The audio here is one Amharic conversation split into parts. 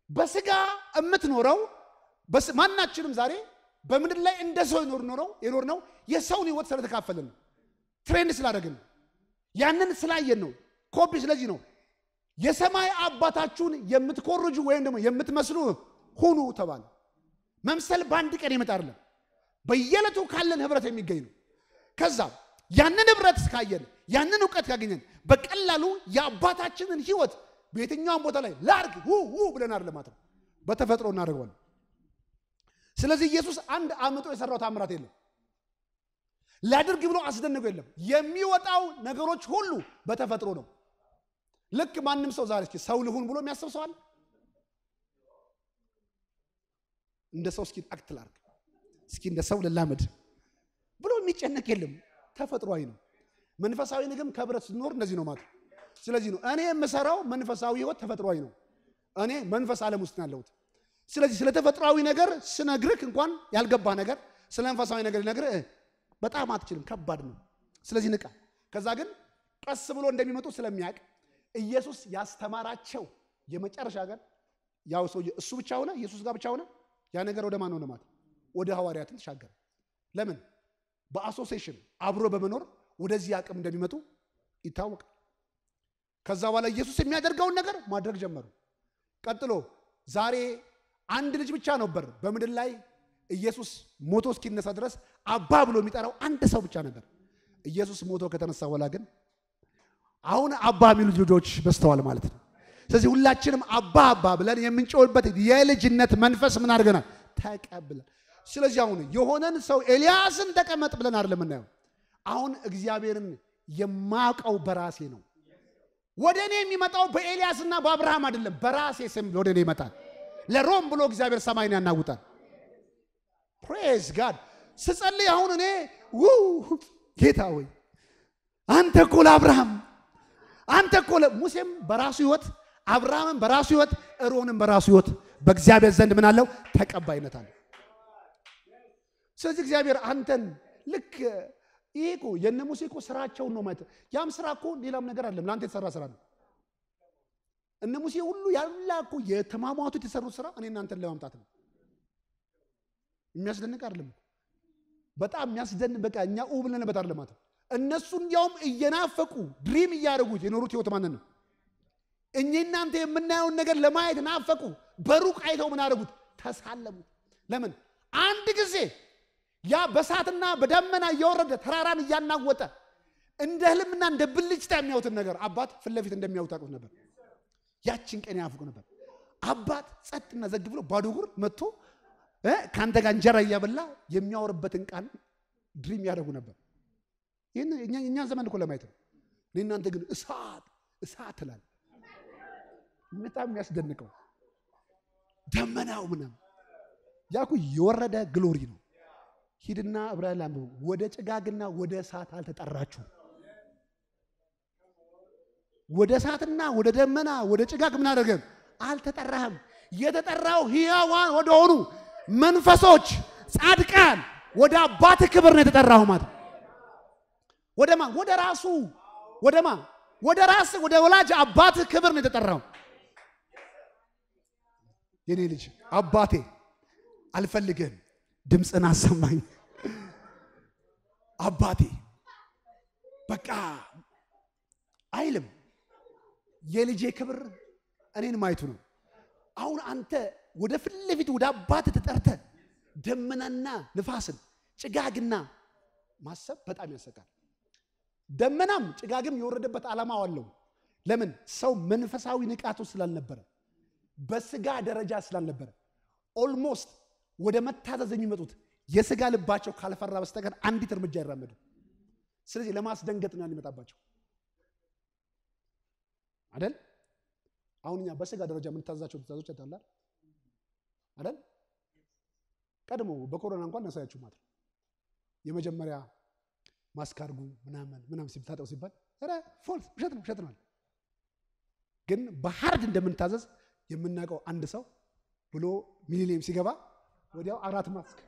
በስጋ እምትኖረው ማናችንም ዛሬ በምድር ላይ እንደ ሰው ይኖር ነው የሰውን ህይወት ስለተካፈልን ነው ትሬንድ ስላደረግን ያንን ስላየን ነው ኮፒ ስለዚህ ነው የሰማይ አባታችሁን የምትኮርጁ ወይም ደግሞ የምትመስሉ ሁኑ ተባለ መምሰል ባንድ ቀን ይመጣ አይደለም በየለቱ ካለን ህብረት የሚገኝ ነው ከዛ ያንን ህብረት ካየን ያንን ዕውቀት ካገኘን በቀላሉ የአባታችንን ህይወት በየትኛውም ቦታ ላይ ላርግ ብለን አይደለም ማለት ነው በተፈጥሮ እናደርገዋለን ስለዚህ ኢየሱስ አንድ አመቶ የሰራው ታምራት የለም ላድርግ ብሎ አስደንቀው የለም የሚወጣው ነገሮች ሁሉ በተፈጥሮ ነው ልክ ማንንም ሰው ዛሬ እስኪ ሰው ልሁን ብሎ የሚያስብ ሰው አለ እንደ ሰው እስኪ አክት ላርግ እስኪ እንደ ሰው ለላመድ ብሎ የሚጨነቅ የለም ተፈጥሯዊ ነው መንፈሳዊ ነገም ከብረት ሲኖር እንደዚህ ነው ማለት ስለዚህ ነው እኔ የምሰራው መንፈሳዊ ህይወት ተፈጥሯዊ ነው እኔ መንፈስ ዓለም ውስጥ ያለሁት ስለዚህ ስለ ተፈጥሯዊ ነገር ስነግርክ እንኳን ያልገባ ነገር ስለ መንፈሳዊ ነገር ልነግርህ በጣም አትችልም ከባድ ነው ስለዚህ ንቃ ከዛ ግን ቀስ ብሎ እንደሚመጡ ስለሚያቅ ኢየሱስ ያስተማራቸው የመጨረሻ ጋር ያው ሰው እሱ ብቻ ሆነ ኢየሱስ ጋር ብቻ ሆነ ያ ነገር ወደ ማን ሆነ ማለት ወደ ሐዋርያትን ተሻገረ ለምን በአሶሲዬሽን አብሮ በመኖር ወደዚህ አቅም እንደሚመጡ ይታወቃል ከዛ በኋላ ኢየሱስ የሚያደርገውን ነገር ማድረግ ጀመሩ ቀጥሎ ዛሬ አንድ ልጅ ብቻ ነበር በመድር ላይ ኢየሱስ ሞቶ እስኪነሳ ድረስ አባ ብሎ የሚጠራው አንድ ሰው ብቻ ነበር ኢየሱስ ሞቶ ከተነሳ በኋላ ግን አሁን አባ የሚሉ ልጆች በስተዋል ማለት ነው ስለዚህ ሁላችንም አባ ብለን የምንጮህበት የልጅነት መንፈስ ምን አድርገናል ተቀብለን ስለዚህ አሁን የሆነን ሰው ኤልያስን ተቀመጥ ብለን አይደለም እናየው አሁን እግዚአብሔርን የማቀው በራሴ ነው ወደኔ የሚመጣው በኤልያስና በአብርሃም አይደለም በራሴ ስም ወደኔ ይመጣል ለሮም ብሎ እግዚአብሔር ሰማይን ያናውጣል ፕሬዝ ጋድ ስጸልይ አሁን እኔ ጌታ ሆይ አንተ እኮ ለአብርሃም አንተ እኮ ለሙሴም በራሱ ህይወት አብርሃምም በራሱ ህይወት ሮንም በራሱ ህይወት በእግዚአብሔር ዘንድ ምን አለው ተቀባይነት አለ ስለዚህ እግዚአብሔር አንተን ልክ ይሄኮ የነሙሴ እኮ ስራቸው ነው ማለት ያም ስራ እኮ ሌላም ነገር አይደለም ላንተ የተሰራ ስራ ነው እነሙሴ ሁሉ ያላኩ የተማማቱ የተሰሩ ስራ እኔ እናንተን ለማምጣት ነው የሚያስደንቅ አይደለም በጣም የሚያስደንቅ በቃ እኛ ብለንበት አይደለም ማለት እነሱ እንዲያውም እየናፈቁ ድሪም ያደርጉት የኖሩት ህይወት ማንን ነው እኛ እናንተ የምናየው ነገር ለማየት ናፈቁ በሩቅ አይተው ምን አደረጉት ተሳለሙት ለምን አንድ ጊዜ ያ በሳትና በደመና እየወረደ ተራራን እያናወጠ እንደ ህልምና እንደ ብልጭታ የሚያዩት ነገር አባት ፍለፊት እንደሚያዩት አቁት ነበር ያችን ቀን ያፍቁ ነበር አባት ጸጥና ዘግ ብሎ ባዶ እግር መጥቶ ካንተ ጋር እንጀራ እያበላ የሚያወርበትን ቃል ድሪም ያደርጉ ነበር እኛ ዘመን እኮ ለማየት ነው ለእናንተ ግን እሳት ተላል በጣም የሚያስደንቀው ደመናው ምናም ያኩ የወረደ ግሎሪ ነው ሂድና እብራሂም ወደ ጭጋግና ወደ እሳት አልተጠራችሁ ወደ እሳትና ወደ ደመና ወደ ጭጋግ ምን አደረገም አልተጠራህም የተጠራው ሕያዋን ወደ ሆኑ መንፈሶች ጻድቃን ወደ አባት ክብር ነው የተጠራው ማለት ወደማ ወደ ራሱ ወደማ ወደ ራስ ወደ ወላጅ አባት ክብር ነው የተጠራው የኔ ልጅ አባቴ አልፈልግም ድምጽን አሰማኝ አባቴ በቃ አይልም የልጄ ክብር እኔን ማይቱ ነው አሁን አንተ ወደ ፍልፊት ወደ አባት ተጠርተ ደመናና ንፋስን ጭጋግና ማሰብ በጣም ያሰቃል ደመናም ጭጋግም የወረደበት ዓላማው አለው ለምን ሰው መንፈሳዊ ንቃቱ ስላልነበረ በስጋ ደረጃ ስላልነበረ ኦልሞስት ወደ መታዘዝ የሚመጡት የስጋ ልባቸው ካልፈራ በስተቀር አንዲት እርምጃ ይራመዱ ስለዚህ ለማስደንገጥ ነው የሚመጣባቸው አይደል አሁንኛ በስጋ ደረጃ ምን ታዛቸው ተዛዞች አታላ አይደል ቀድሞ በኮሮና እንኳን ነሳያችሁ ማለት የመጀመሪያ ማስካርጉ ምናምን ሲታጠው ሲባል አረ ፎልስ ውሸት ነው ግን በሃርድ እንደምንታዘዝ የምናቀው አንድ ሰው ብሎ ሚሊኒየም ሲገባ ወዲያው አራት ማስክ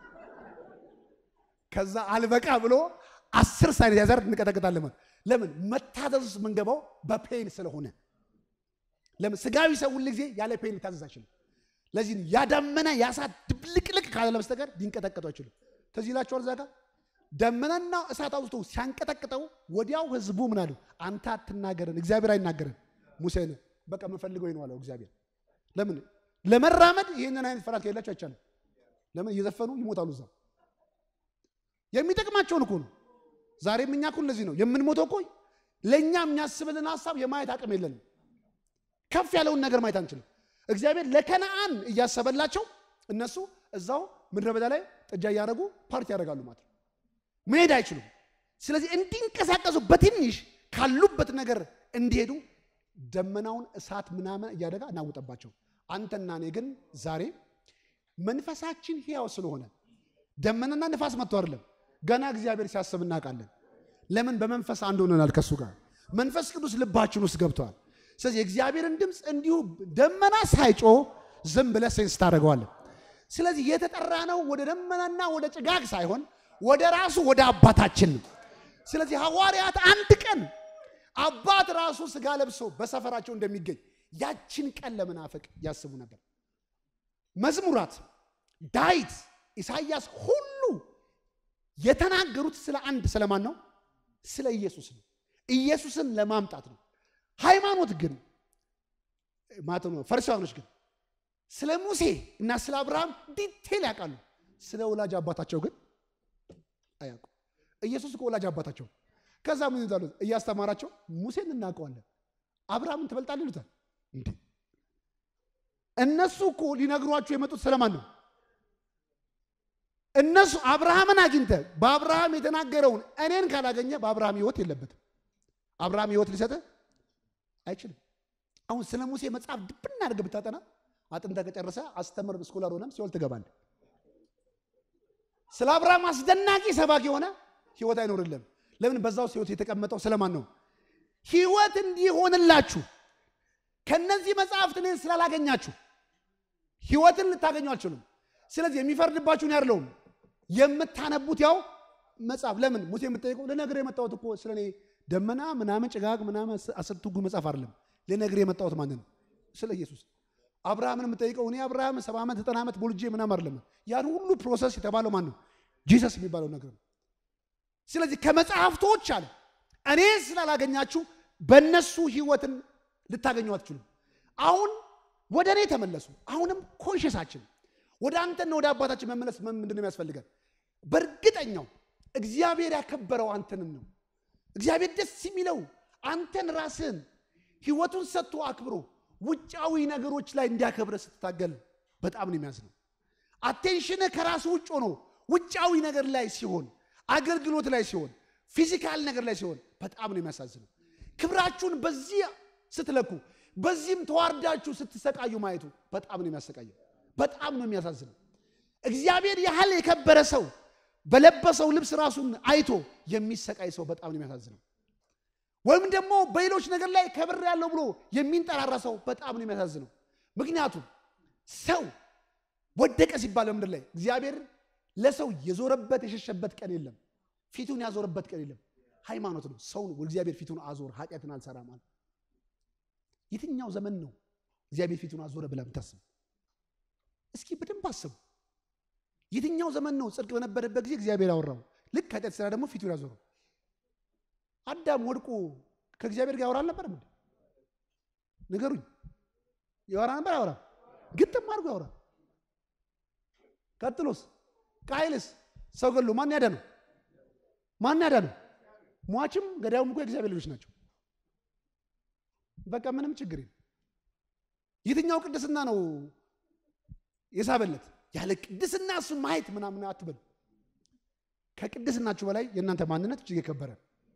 ከዛ አልበቃ ብሎ 10 ሳኒታይዘር እንቀጠቅጣለን ለምን መታዘዝ መንገባው በፔን ስለሆነ ለምን ስጋዊ ሰው ሁሉ ጊዜ ያለ ፔን ታዘዛችን ለዚህ ያዳመና ያሳት ድብልቅልቅ ካለ በስተቀር ሊንቀጠቀጡ አይችሉም። ተዚህ ይላችኋል እዛ ጋር ደመናና እሳት አውጥቶ ሲያንቀጠቅጠው ወዲያው ህዝቡ ምን አሉ? አንተ አትናገረን፣ እግዚአብሔር አይናገረን። ሙሴን በቃ መፈልገው ነው አለው እግዚአብሔር። ለምን ለመራመድ ይሄንን አይነት ፍርሃት ከሌላቸው አይቻልም። ለምን እየዘፈኑ ይሞታሉ እዛ። የሚጠቅማቸውን እኮ ነው። ዛሬም እኛ እኮ ለዚህ ነው የምንሞተው እኮ ለኛ የሚያስብልን ሐሳብ የማየት አቅም የለንም። ከፍ ያለውን ነገር ማየት አንችልም። እግዚአብሔር ለከነዓን እያሰበላቸው እነሱ እዛው ምድረ በዳ ላይ ጥጃ ያረጉ ፓርቲ ያደርጋሉ ማለት ነው። መሄድ አይችሉም። ስለዚህ እንዲንቀሳቀሱ በትንሽ ካሉበት ነገር እንዲሄዱ ደመናውን እሳት ምናምን እያደጋ እናውጣባቸው። አንተና እኔ ግን ዛሬ መንፈሳችን ሕያው ስለሆነ ደመናና ንፋስ መጥቶ አይደለም ገና እግዚአብሔር ሲያስብ እናውቃለን። ለምን በመንፈስ አንድ ሆነናል ከሱ ጋር መንፈስ ቅዱስ ልባችን ውስጥ ገብቷል። ስለዚህ የእግዚአብሔርን ድምጽ እንዲሁ ደመና ሳይጮ ዝም ብለህ ሴንስ ታደርገዋለህ። ስለዚህ የተጠራነው ወደ ደመናና ወደ ጭጋግ ሳይሆን ወደ ራሱ ወደ አባታችን ነው። ስለዚህ ሐዋርያት አንድ ቀን አባት ራሱ ስጋ ለብሶ በሰፈራቸው እንደሚገኝ ያችን ቀን ለመናፈቅ ያስቡ ነበር። መዝሙራት፣ ዳዊት፣ ኢሳይያስ ሁሉ የተናገሩት ስለ አንድ ስለማን ነው? ስለ ኢየሱስ ነው። ኢየሱስን ለማምጣት ነው። ሃይማኖት ግን ማለት ነው ፈሪሳውያኖች ግን ስለ ሙሴ እና ስለ አብርሃም ዲቴል ያውቃሉ። ስለ ወላጅ አባታቸው ግን አያውቁ። ኢየሱስ እኮ ወላጅ አባታቸው ከዛ ምን ይላሉ? እያስተማራቸው ሙሴን እናውቀዋለን አብርሃምን ትበልጣለህ ይሉታል። እንዴ እነሱ እኮ ሊነግሯቸው የመጡት ስለማን ነው? እነሱ አብርሃምን አግኝተ በአብርሃም የተናገረውን እኔን ካላገኘ በአብርሃም ሕይወት የለበትም። አብርሃም ሕይወት ሊሰጥ አይችልም። አሁን ስለ ሙሴ መጽሐፍ ድብና አድርገህ ብታጠና አጥንተ ከጨረሰ አስተምር ስኮላር ሆነም ሲወል ትገባለህ። ስለ አብርሃም አስደናቂ ሰባኪ ሆነ ሕይወት አይኖርልህም። ለምን? በዛው ሕይወት የተቀመጠው ስለማን ነው? ሕይወት እንዲሆንላችሁ ከነዚህ መጽሐፍት እኔን ስላላገኛችሁ ሕይወትን ልታገኙ አልችሉም። ስለዚህ የሚፈርድባችሁን ያርለውም የምታነቡት ያው መጽሐፍ። ለምን? ሙሴ የምትጠይቀው ለነገር የመጣሁት እኮ ስለኔ ደመና ምናምን ጭጋግ ምናምን አስርቱ ሕግ መጽሐፍ አይደለም። ለነገር የመጣሁት ማን ነው? ስለ ኢየሱስ። አብርሃምን የምትጠይቀው እኔ አብርሃም 70 ዓመት 90 ዓመት ቦልጄ ምናምን አይደለም። ያን ሁሉ ፕሮሰስ የተባለው ማን ነው? ጂሰስ የሚባለው ነገር ነው። ስለዚህ ከመጽሐፍቶች አለ እኔ ስላላገኛችሁ በእነሱ ሕይወትን ልታገኙ አትችሉም። አሁን ወደ እኔ ተመለሱ። አሁንም ኮንሽሳችን ወደ አንተና ወደ አባታችን መመለስ ምንድነው የሚያስፈልገን? በእርግጠኛው እግዚአብሔር ያከበረው አንተን ነው። እግዚአብሔር ደስ የሚለው አንተን ራስን ሕይወቱን ሰጥቶ አክብሮ ውጫዊ ነገሮች ላይ እንዲያከብረ ስትታገል በጣም ነው የሚያዝነው። አቴንሽን ከራስ ውጭ ሆኖ ውጫዊ ነገር ላይ ሲሆን፣ አገልግሎት ላይ ሲሆን፣ ፊዚካል ነገር ላይ ሲሆን በጣም ነው የሚያሳዝነው። ክብራችሁን በዚህ ስትለኩ፣ በዚህም ተዋርዳችሁ ስትሰቃዩ ማየቱ በጣም ነው የሚያሰቃየው። በጣም ነው የሚያሳዝነው። እግዚአብሔር ያህል የከበረ ሰው በለበሰው ልብስ ራሱን አይቶ የሚሰቃይ ሰው በጣም ነው የሚያሳዝነው። ወይም ደግሞ በሌሎች ነገር ላይ ከብር ያለው ብሎ የሚንጠራራ ሰው በጣም ነው የሚያሳዝነው። ምክንያቱም ሰው ወደቀ ሲባል በምድር ላይ እግዚአብሔር ለሰው የዞረበት የሸሸበት ቀን የለም። ፊቱን ያዞረበት ቀን የለም። ሃይማኖት ነው። ሰው ነው እግዚአብሔር ፊቱን አዞር ኃጢአትን አልሰራም ማለት። የትኛው ዘመን ነው እግዚአብሔር ፊቱን አዞረ ብለህ ብታስብ? እስኪ በደንብ አስቡ። የትኛው ዘመን ነው ጽድቅ በነበረበት ጊዜ እግዚአብሔር አወራው? ልክ ኃጢአት ስራ ደግሞ ፊቱን ያዞረው። አዳም ወድቆ ከእግዚአብሔር ጋር ያወራል ነበር? ምን ንገሩኝ። ያወራ ነበር? ያወራ ግጥም አድርጎ ያወራ። ቀጥሎስ ቃይልስ ሰው ገሎ ማን ያዳነው? ማን ያዳነው? ሟችም ገዳዩም እኮ የእግዚአብሔር ልጆች ናቸው። በቃ ምንም ችግር የለም። የትኛው ቅድስና ነው የሳበለት? ያለ ቅድስና እሱን ማየት ምናምን አትበሉ። ከቅድስናችሁ በላይ የእናንተ ማንነት እጅግ የከበረ።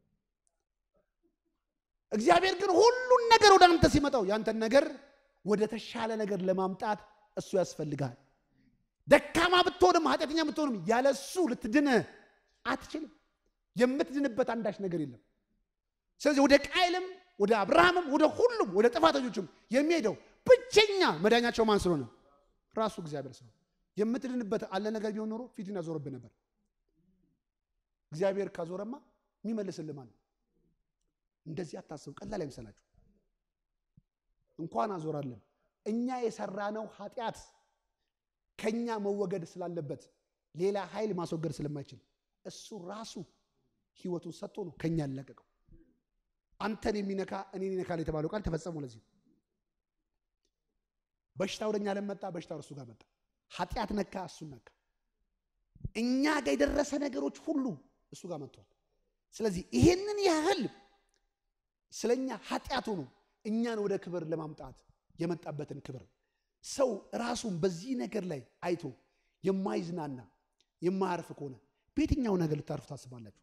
እግዚአብሔር ግን ሁሉን ነገር ወደ አንተ ሲመጣው ያንተን ነገር ወደ ተሻለ ነገር ለማምጣት እሱ ያስፈልጋል። ደካማ ብትሆንም ኃጢአተኛ ብትሆንም ያለሱ ልትድን አትችልም። የምትድንበት አንዳች ነገር የለም። ስለዚህ ወደ ቃይልም ወደ አብርሃምም ወደ ሁሉም ወደ ጥፋተኞችም የሚሄደው ብቸኛ መዳኛቸው ማን ስለሆነ? ራሱ እግዚአብሔር ስለሆነ። የምትድንበት አለ ነገር ቢሆን ኖሮ ፊቱን ያዞርብህ ነበር። እግዚአብሔር ካዞረማ የሚመልስልህ ማን ነው? እንደዚህ አታስቡ። ቀላል አይምሰላችሁ። እንኳን አዞራለን እኛ የሰራነው ኃጢአት ከኛ መወገድ ስላለበት ሌላ ኃይል ማስወገድ ስለማይችል እሱ ራሱ ህይወቱን ሰጥቶ ነው ከኛ ያለቀቀው። አንተን የሚነካ እኔን ይነካል የተባለው ቃል ተፈጸመ። ለዚህ በሽታው ወደኛ ለመጣ በሽታው እሱ ጋር መጣ። ኃጢአት ነካ እሱን ነካ። እኛ ጋር የደረሰ ነገሮች ሁሉ እሱ ጋር መጥቷል። ስለዚህ ይሄንን ያህል ስለኛ ኃጢአት ሆኖ እኛን ወደ ክብር ለማምጣት የመጣበትን ክብር ሰው ራሱን በዚህ ነገር ላይ አይቶ የማይዝናና የማያርፍ ከሆነ በየትኛው ነገር ልታርፉ ታስባላችሁ?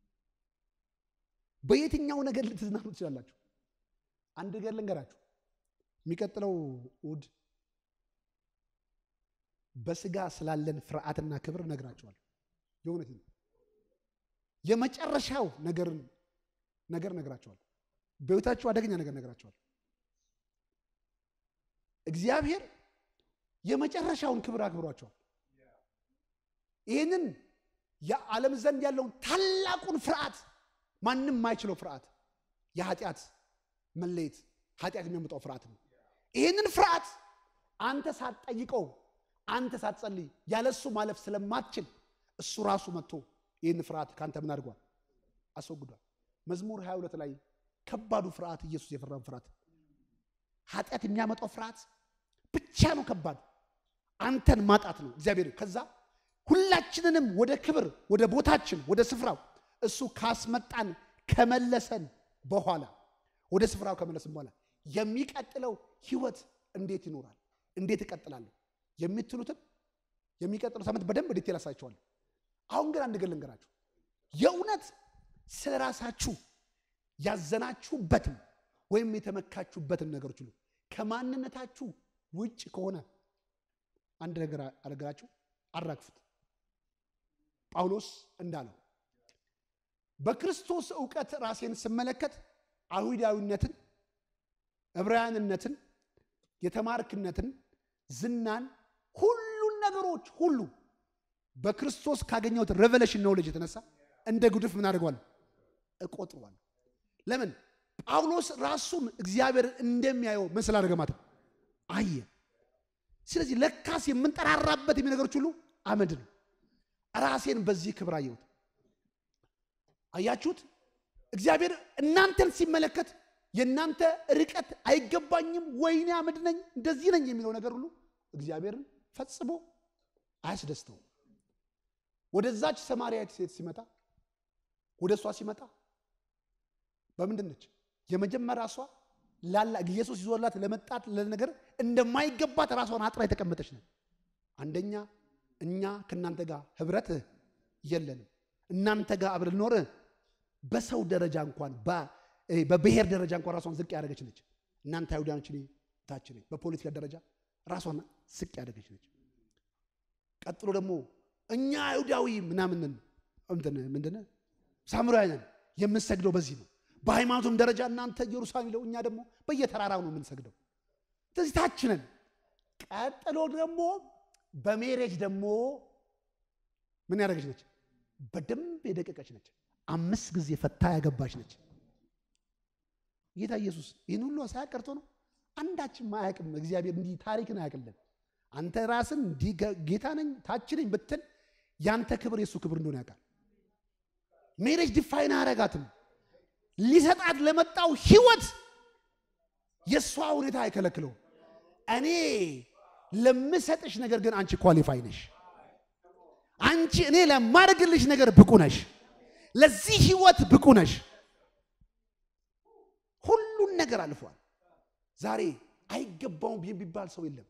በየትኛው ነገር ልትዝናኑ ትችላላችሁ? አንድ ነገር ልንገራችሁ። የሚቀጥለው እሑድ በስጋ ስላለን ፍርሃትና ክብር ነግራችኋለሁ። የእውነት ነው። የመጨረሻው ነገር ነግራችኋለሁ። በህይወታችሁ አደገኛ ነገር ነግራችኋለሁ። እግዚአብሔር የመጨረሻውን ክብር አክብሯቸዋል። ይሄንን የዓለም ዘንድ ያለውን ታላቁን ፍርሃት ማንም የማይችለው ፍርሃት የኃጢአት መለየት ኃጢአት የሚያመጣው ፍርሃት ነው። ይሄንን ፍርሃት አንተ ሳትጠይቀው አንተ ሳትጸልይ ያለሱ ማለፍ ስለማትችል እሱ ራሱ መጥቶ ይሄን ፍርሃት ካንተ ምን አድርጓል? አስወግዷል። መዝሙር 22 ላይ ከባዱ ፍርሃት ኢየሱስ የፈራው ፍርሃት ኃጢአት የሚያመጣው ፍርሃት ብቻ ነው ከባድ አንተን ማጣት ነው እግዚአብሔር። ከዛ ሁላችንንም ወደ ክብር ወደ ቦታችን ወደ ስፍራው እሱ ካስመጣን ከመለሰን በኋላ ወደ ስፍራው ከመለሰን በኋላ የሚቀጥለው ህይወት እንዴት ይኖራል እንዴት ይቀጥላል የምትሉትን የሚቀጥለው ሳምንት በደንብ ዲቴል አሳይቻለሁ። አሁን ግን አንድ ነገር ልንገራችሁ። የእውነት ስለራሳችሁ ያዘናችሁበትም ወይም የተመካችሁበትን ነገሮች ሁሉ ከማንነታችሁ ውጭ ከሆነ አንድ ነገር አረጋችሁ አራግፉት። ጳውሎስ እንዳለው በክርስቶስ ዕውቀት ራሴን ስመለከት አይሁዳዊነትን፣ ዕብራውያንነትን፣ የተማርክነትን፣ ዝናን ሁሉን ነገሮች ሁሉ በክርስቶስ ካገኘሁት ሬቨሌሽን ኖሌጅ የተነሳ እንደ ጉድፍ ምን አድርጓል? እቆጥሯል። ለምን? ጳውሎስ ራሱን እግዚአብሔር እንደሚያየው ምን ስላደረገ ማለት አየ። ስለዚህ ለካስ የምንጠራራበት ነገሮች ሁሉ አመድ ነው። ራሴን በዚህ ክብር አየሁት። አያችሁት? እግዚአብሔር እናንተን ሲመለከት የናንተ ርቀት አይገባኝም ወይኔ አመድ ነኝ እንደዚህ ነኝ የሚለው ነገር ሁሉ እግዚአብሔርን ፈጽሞ አያስደስተው። ወደዛች ሰማርያዊት ሴት ሲመጣ ወደሷ ሲመጣ በምንድን ነች? የመጀመሪያ ሷ ላላ ኢየሱስ ይዞላት ለመጣት ለነገር እንደማይገባት ራሷን አጥራ የተቀመጠች ነው። አንደኛ እኛ ከናንተ ጋር ህብረት የለንም። እናንተ ጋር አብረን ኖር በሰው ደረጃ እንኳን በብሔር ደረጃ እንኳን ራሷን ዝቅ ያደረገች ነች። እናንተ አይሁዳኖች ታች ነኝ በፖለቲካ ደረጃ ራሷን ዝቅ ያደረገች ነች። ቀጥሎ ደግሞ እኛ አይሁዳዊ ምናምን ምንድነው ሳምራውያን የምንሰግደው በዚህ ነው። በሃይማኖቱም ደረጃ እናንተ ኢየሩሳሌም ይለው እኛ ደግሞ በየተራራው ነው የምንሰግደው። ስለዚህ ታች ነን። ቀጥሎ ደግሞ በሜሬጅ ደግሞ ምን ያደረገች ነች? በደንብ የደቀቀች ነች። 5 ጊዜ ፈታ ያገባች ነች። ጌታ ኢየሱስ ይህን ሁሉ ሳያቀርቶ ነው። አንዳችን ማያቅም እግዚአብሔር እንዲህ ታሪክን አያቅልን። አንተ ራስን እንዲህ ጌታ ነኝ ታች ነኝ ብትል ያንተ ክብር የሱ ክብር እንደሆነ ያውቃል። ሜሬጅ ዲፋይን አያረጋትም። ሊሰጣት ለመጣው ህይወት የሷ ሁኔታ አይከለክለው። እኔ ለምሰጥሽ ነገር ግን አንቺ ኳሊፋይ ነሽ። አንቺ እኔ ለማድረግልሽ ነገር ብቁ ነሽ። ለዚህ ህይወት ብቁ ነሽ። ሁሉን ነገር አልፏል። ዛሬ አይገባውም የሚባል ሰው የለም።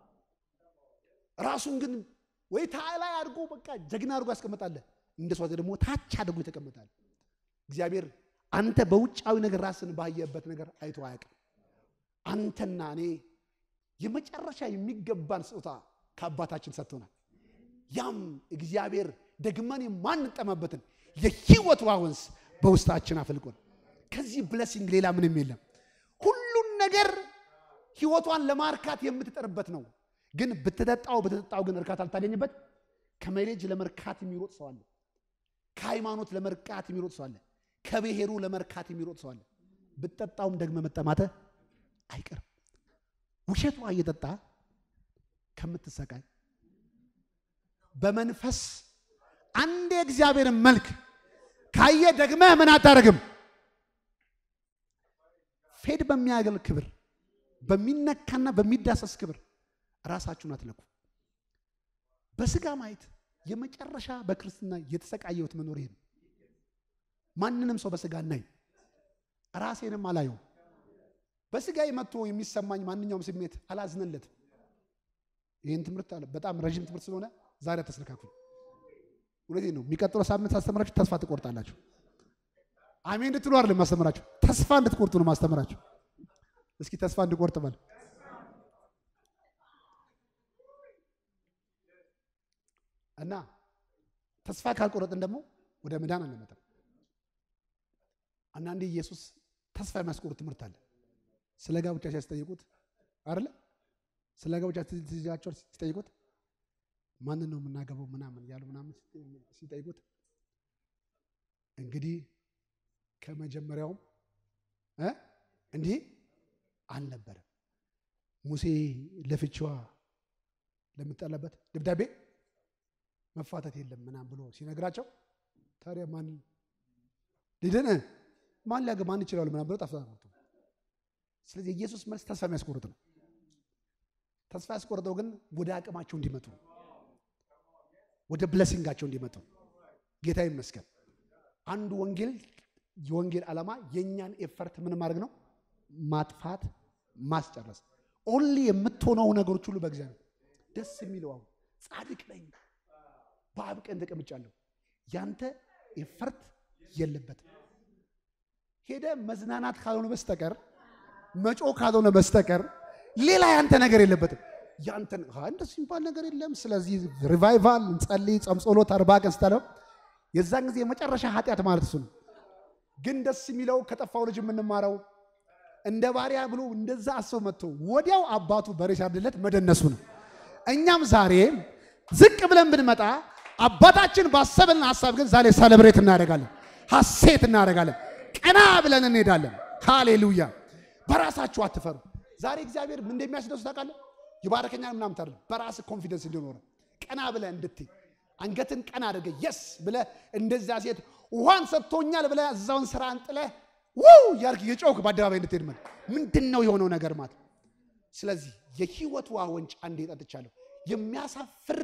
ራሱን ግን ወይ ታላይ አድርጎ በቃ ጀግና አድርጎ ያስቀምጣል። እንደሷ ደግሞ ታች አድርጎ ይተቀመጣል። እግዚአብሔር አንተ በውጫዊ ነገር ራስን ባየበት ነገር አይቶ አያውቅም። አንተና እኔ የመጨረሻ የሚገባን ስጦታ ከአባታችን ሰጥቶናል። ያም እግዚአብሔር ደግመን የማንጠማበትን የህይወት ወንዝ በውስጣችን አፈልቆን ከዚህ ብሌሲንግ ሌላ ምንም የለም። ሁሉን ነገር ህይወቷን ለማርካት የምትጠርበት ነው። ግን ብትጠጣው ግን እርካታ ልታገኝበት ከሜሬጅ ለመርካት የሚሮጥ ሰው አለ። ከሃይማኖት ለመርካት የሚሮጥ ሰው አለ። ከብሔሩ ለመርካት የሚሮጥ ሰው አለ። ብትጠጣውም ደግመ መጠማተ አይቀርም። ውሸቷ እየጠጣ ከምትሰቃይ በመንፈስ አንድ የእግዚአብሔር መልክ ካየ ደግመህ ምን አታረግም ፌድ በሚያገል ክብር በሚነካና በሚዳሰስ ክብር ራሳችሁን አትለኩ በስጋ ማየት የመጨረሻ በክርስትና የተሰቃየሁት መኖር ይሄ ማንንም ሰው በስጋ ናይ ራሴንም አላየው በስጋዬ መጥቶ የሚሰማኝ ማንኛውም ስሜት አላዝነለትም ይሄን ትምህርት አለ በጣም ረጅም ትምህርት ስለሆነ ዛሬ ተስነካኩኝ ወለዚህ ነው የሚቀጥለው ሳምንት አስተምራችሁ ተስፋ ትቆርጣላችሁ አሜን እንድትሉ አይደለም ማስተምራችሁ ተስፋ እንድትቆርጡ ነው ማስተምራችሁ እስኪ ተስፋ እንድቆርጥ ማለት እና ተስፋ ካልቆረጥን ደግሞ ወደ መዳን አንመጣም አንዳንዴ ኢየሱስ ተስፋ የሚያስቆርጥ ትምህርት አለ ስለ ጋብቻ ሲያስጠይቁት አይደለ ስለ ጋብቻ ሲጠይቁት ማን ነው የምናገባው ምናምን ያሉ ምናምን ሲጠይቁት እንግዲህ ከመጀመሪያውም እንዲህ አልነበረም ሙሴ ለፍቺዋ ለምትጠላበት ደብዳቤ መፋታት የለም ምናምን ብሎ ሲነግራቸው ታዲያ ማን ሊደነ ማን ሊያገባ ማን ይችላል ምናምን ብሎ ጠፍታ ነው ስለዚህ ኢየሱስ መልስ ተስፋ የሚያስቆርጥ ነው ተስፋ ያስቆርጠው ግን ወደ አቅማቸው እንዲመጡ ወደ ብሌሲንጋቸው እንዲመጡ ጌታ ይመስገን አንዱ የወንጌል ዓላማ የኛን ኤፈርት ምን ማድረግ ነው ማጥፋት ማስጨረስ ኦንሊ የምትሆነው ነገሮች ሁሉ በእግዚአብሔር ደስ የሚለው ጻድቅ ነኝ በአብ ቀኝ ተቀምጫለሁ ያንተ ኤፈርት የለበትም ሄደ መዝናናት ካልሆነ በስተቀር መጮ ካልሆነ በስተቀር ሌላ ያንተ ነገር የለበትም ያንተ እንደዚህ ሲምባል ነገር የለም ስለዚህ ሪቫይቫል እንጸልይ ጾም ጸሎት 40 ቀን ስታለው የዛን ጊዜ የመጨረሻ ኃጢያት ማለት እሱ ነው ግን ደስ የሚለው ከጠፋው ልጅ የምንማረው እንደ ባሪያ ብሎ እንደዛ አስቦ መጥቶ ወዲያው አባቱ በሬ ሲያርድለት መደነሱ ነው እኛም ዛሬ ዝቅ ብለን ብንመጣ አባታችን ባሰበልን ሐሳብ ግን ዛሬ ሴሌብሬት እናደርጋለን ሐሴት እናደርጋለን ቀና ብለን እንሄዳለን ሃሌሉያ በራሳችሁ አትፈሩ ዛሬ እግዚአብሔር ምን እንደሚያስደስት ታውቃለህ ይባረከኛል ምናምን ታርል በራስ ኮንፊደንስ እንዲኖር ቀና ብለህ እንድትይ አንገትን ቀና አድርገህ yes ብለህ እንደዛ ሴት ውሃን ሰጥቶኛል ብለህ እዛውን ስራ አንጥለህ ያርክ የጮክ በአደባባይ እንድትሄድ ማለት ምንድነው የሆነው ነገር ማለት ስለዚህ የህይወት ውሃ ወንጭ አንዴ ጠጥቻለሁ የሚያሳፍር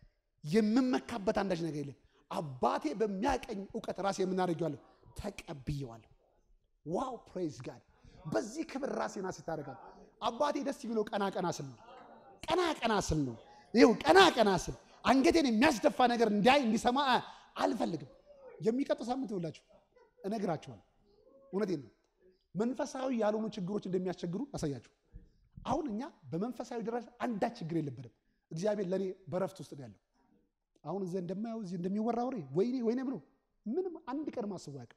የምመካበት አንዳች ነገር የለም አባቴ በሚያቀኝ ዕውቀት ራሴ የምናደርገዋለሁ ተቀብየዋለሁ ዋው ፕሬዝ ጋድ በዚህ ክብር ራሴና ሲታረጋል አባቴ ደስ ይብለው ቀና ስል ነው ቀና ስል ነው ይሄው ቀና ስል አንገቴን የሚያስደፋ ነገር እንዲሰማ አልፈልግም የሚቀጥለው ሳምንት ይውላችሁ እነግራችኋለሁ እውነቴን ነው መንፈሳዊ ያልሆኑ ችግሮች እንደሚያስቸግሩ አሳያችሁ አሁን እኛ በመንፈሳዊ ደረጃ አንዳች ችግር የለብንም እግዚአብሔር ለኔ በረፍት ውስጥ ነው ያለው አሁን እዚህ እንደማያው እዚህ እንደሚወራ ወሬ ወይኔ ብሎ ምንም አንድ ቀን ማስቡ ያቀ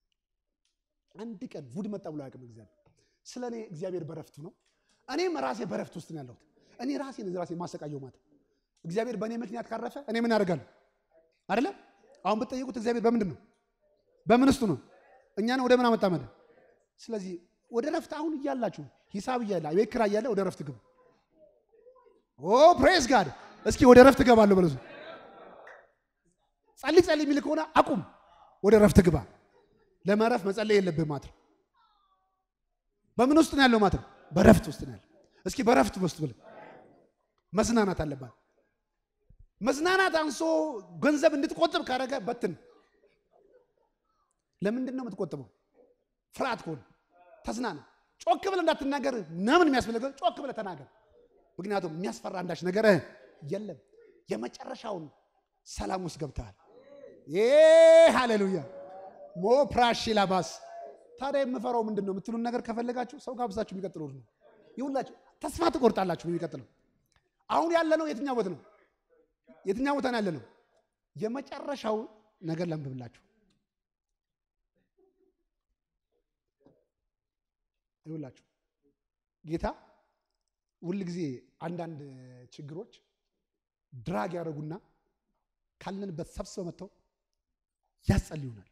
አንድ ቀን ውድ መጣ ብሎ ያቀም እግዚአብሔር ስለኔ እግዚአብሔር በረፍቱ ነው እኔም ራሴ በረፍት ውስጥ ነው ያለሁት እኔ ራሴ ማሰቃየው ማለት እግዚአብሔር በእኔ ምክንያት ካረፈ እኔ ምን አደርጋለሁ አይደለ አሁን ብትጠይቁት እግዚአብሔር በምንድን ነው በምን ውስጥ ነው እኛን ወደ ምን አመጣመደ ስለዚህ ወደ ረፍት አሁን ይያላችሁ ሂሳብ ይያላ የክራ ይያላ ወደ ረፍት ግቡ ፕሬዝ ጋድ እስኪ ወደ ረፍት ገባለሁ በለሱ ጸልይ የሚል ከሆነ አቁም ወደ ረፍት ግባ ለማረፍ መጸለይ የለብህም ማለት በምን ውስጥ ነው ያለው ማለት በረፍት ውስጥ ነው ያለው እስኪ በረፍት ውስጥ ብለ መዝናናት አለባት መዝናናት አንሶ ገንዘብ እንድትቆጥብ ካረገ በትን ለምንድን ነው የምትቆጥበው ፍርሃት ከሆነ ተዝናና ጮክ ብለ እንዳትናገር ነምን የሚያስፈልገው ጮክ ብለ ተናገር ምክንያቱም የሚያስፈራ አንዳች ነገር የለም የመጨረሻውን ሰላም ውስጥ ገብተሃል ሃሌሉያ ሞ ፕራሺላባስ ታዲያ የምፈራው ምንድነው የምትሉን ነገር ከፈለጋችሁ ሰው ጋብዛችሁ የሚቀጥለው ነው ይሁንላችሁ ተስፋ ትቆርጣላችሁ የሚቀጥለው አሁን ያለነው የትኛው ቦታ ነው የትኛው ቦታ ነው ያለነው የመጨረሻው ነገር ለምብላችሁ ይሁንላችሁ ጌታ ሁሉ ጊዜ አንዳንድ ችግሮች ድራግ ያደርጉና ካለንበት ሰብስበው መጥተው ያጸልዩናል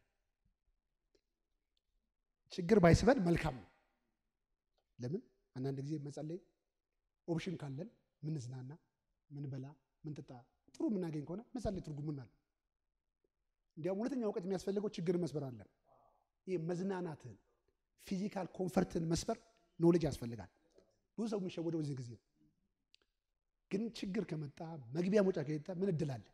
ችግር ባይስበን መልካም ነው ለምን አንዳንድ ጊዜ መጸለይ ኦፕሽን ካለን ምን ዝናና ምን በላ ምን ተጣ ጥሩ የምናገኝ ከሆነ መጸለይ ትርጉም ምን አለ? እንዲያውም ሁለተኛ እውቀት የሚያስፈልገው ችግር መስበር አለ። ይሄ መዝናናትን ፊዚካል ኮምፈርትን መስበር ኖሌጅ ያስፈልጋል። ብዙ ሰው የሚሸወደው በዚህ ጊዜ ግን ችግር ከመጣ መግቢያ መውጫ ከሄደ ምን እድል አለ?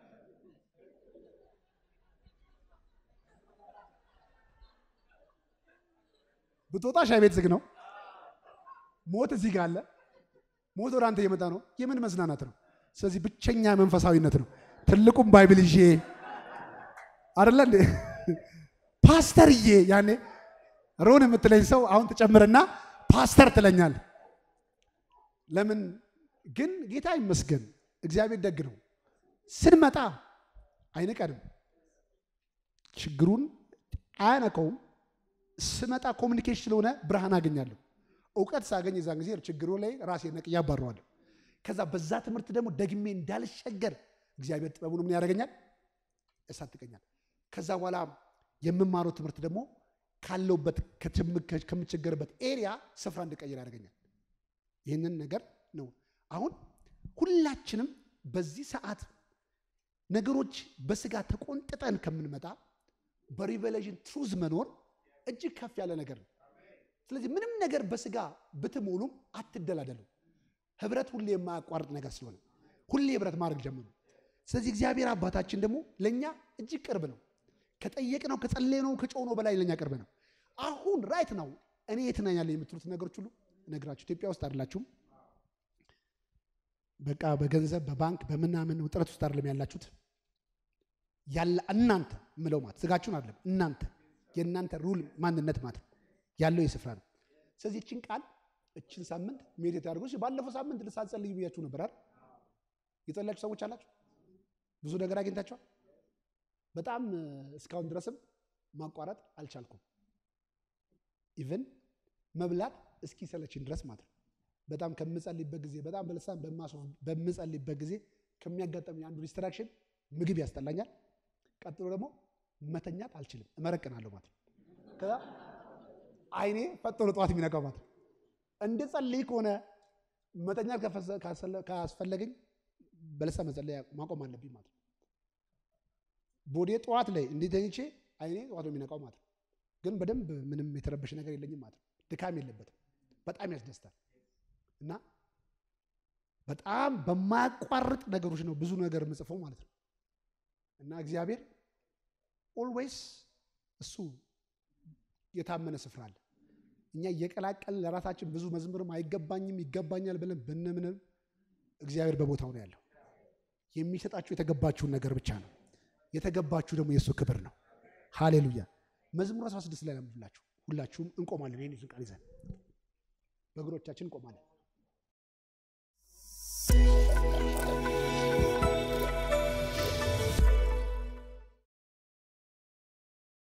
ብትወጣ ሻይ ቤት ዝግ ነው። ሞት እዚህ ጋር አለ። ሞት ወደ አንተ እየመጣ ነው። የምን መዝናናት ነው? ስለዚህ ብቸኛ መንፈሳዊነት ነው። ትልቁም ባይብል ይዤ አይደለ እንዴ ፓስተርዬ፣ ያኔ ሮን የምትለኝ ሰው አሁን ተጨምርና ፓስተር ትለኛል። ለምን ግን ጌታ ይመስገን እግዚአብሔር ደግ ነው። ስንመጣ አይነቀንም፣ ችግሩን አያነቀውም። ስመጣ ኮሚኒኬሽን ስለሆነ ብርሃን አገኛለሁ። እውቀት ሳገኝ የዛን ጊዜ ችግሩ ላይ ራሴ ነቅዬ አባረዋለሁ። ከዛ በዛ ትምህርት ደግሞ ደግሜ እንዳልሸገር እግዚአብሔር ጥበቡን ምን ያደርገኛል? ያሳጥቀኛል። ከዛ በኋላ የምማረው ትምህርት ደግሞ ካለውበት ከምቸገርበት ኤሪያ ስፍራ እንድቀይር ያደርገኛል። ይህንን ነገር ነው አሁን ሁላችንም በዚህ ሰዓት ነገሮች በስጋ ተቆንጥጠን ከምንመጣ በሪቨሌሽን ትሩዝ መኖር እጅግ ከፍ ያለ ነገር ነው። ስለዚህ ምንም ነገር በስጋ ብትሞሉም አትደላደሉ። ህብረት ሁሌ የማያቋርጥ ነገር ስለሆነ ሁሌ ህብረት ማድረግ ጀምሩ። ስለዚህ እግዚአብሔር አባታችን ደግሞ ለኛ እጅግ ቅርብ ነው። ከጠየቅነው ከጸለይነው ከጮህነው በላይ ለኛ ቅርብ ነው። አሁን ራይት ነው እኔ የት ነኝ ያለ የምትሉት ነገሮች ሁሉ ነግራችሁ ኢትዮጵያ ውስጥ አይደላችሁም። በቃ በገንዘብ በባንክ በምናምን ውጥረት ውስጥ አይደለም ያላችሁት። ያለ እናንተ ምለው ማለት ስጋችሁን አይደለም እናንተ የእናንተ ሩል ማንነት ማለት ያለው የስፍራ ነው። ስለዚህ እቺን ቃል እቺን ሳምንት ሜዲቴት አድርጉ። ባለፈው ሳምንት ልሳጸልይ ብያችሁ ነበር አይደል? የጸለያችሁ ሰዎች አላችሁ? ብዙ ነገር አግኝታችኋል? በጣም እስካሁን ድረስም ማቋረጥ አልቻልኩም። ኢቭን መብላት እስኪ ሰለችን ድረስ ማለት ነው። በጣም ከምጸልይበት ጊዜ በጣም በልሳን በምጸልይበት ጊዜ ከሚያጋጥመኝ አንዱ ዲስትራክሽን ምግብ ያስጠላኛል። ቀጥሎ ደግሞ መተኛት አልችልም፣ እመረቅናለሁ ማለት ነው። ከዛ አይኔ ፈጥኖ ጠዋት የሚነቃው ማለት ነው። እንደጸልይ ከሆነ መተኛት ካስፈለገኝ በልሳን መጸለይ ማቆም አለብኝ ማለት ነው። ቦዴ ጠዋት ላይ እንዲተኝቼ አይኔ ጠዋት የሚነቃው ማለት ነው። ግን በደንብ ምንም የተረበሽ ነገር የለኝም ማለት ነው። ድካም የለበትም። በጣም ያስደስታል። እና በጣም በማያቋርጥ ነገሮች ነው ብዙ ነገር የምጽፈው ማለት ነው። እና እግዚአብሔር ኦልዌይስ እሱ የታመነ ስፍራ አለ። እኛ እየቀላቀልን ለራሳችን ብዙ መዝሙርም አይገባኝም ይገባኛል ብለን ብንምንም እግዚአብሔር በቦታው ነው ያለው። የሚሰጣችሁ የተገባችሁን ነገር ብቻ ነው። የተገባችሁ ደግሞ የእሱ ክብር ነው። ሃሌሉያ። መዝሙር 16 ላይ ነው ብላችሁ ሁላችሁም እንቆማለን። ይሄን ቃል ይዘን በእግሮቻችን እንቆማለን።